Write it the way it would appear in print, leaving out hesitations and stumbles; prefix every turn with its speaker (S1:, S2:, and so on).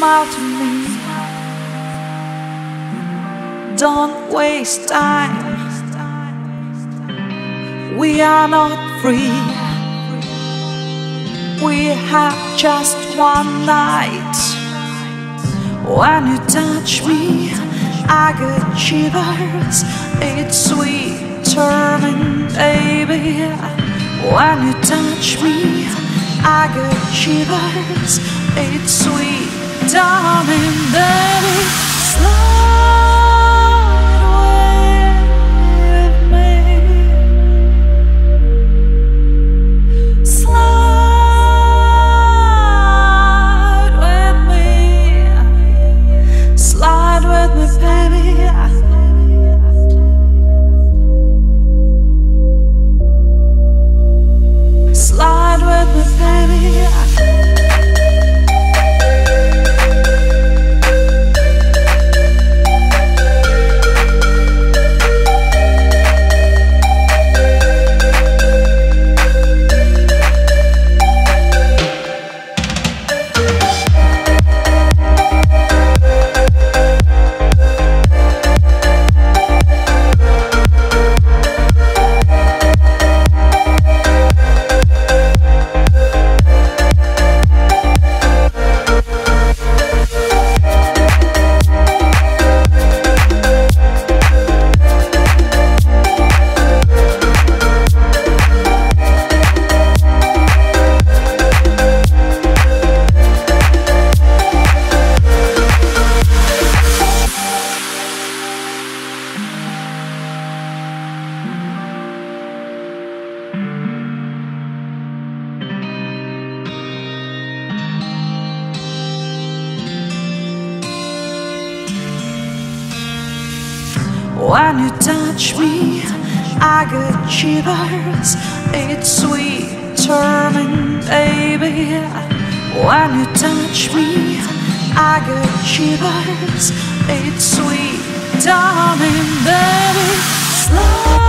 S1: smile to me. Don't waste time. We are not free. We have just one night. When you touch me, I get shivers. It's sweet, turning, baby. When you touch me, I get shivers. It's sweet, darling, baby. Slide with me. Slide with me. Slide with me, baby. Slide with me, baby. When you touch me, I get shivers. It's sweet, turning, baby. When you touch me, I get shivers. It's sweet, darling, baby. Slow